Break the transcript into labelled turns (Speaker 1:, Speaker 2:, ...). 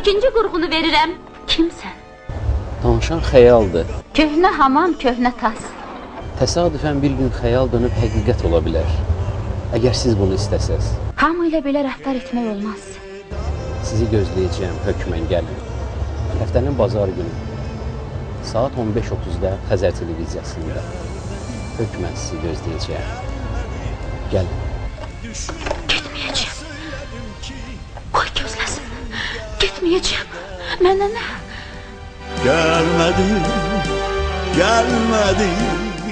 Speaker 1: İkinci qurğunu verirəm. Kimsən?
Speaker 2: Danışan xəyaldır.
Speaker 1: Köhnə hamam, köhnə tas.
Speaker 2: Təsadüfən bir gün xəyal dönüb həqiqət ola bilər. Əgər siz bunu istəsəz.
Speaker 1: Hamı ilə belə rəftar etmək olmaz.
Speaker 2: Sizi gözləyəcəyəm, hökmən gəlin. Həftənin bazar günü. Saat 15:30-da Xəzər televiziyasında. Hökmən sizi gözləyəcəyəm. Gəlin.
Speaker 1: Getməyəcəm. Qoy gözləsin. Getməyəcəm. Məndən nə?
Speaker 3: Gelmedi, gelmedi.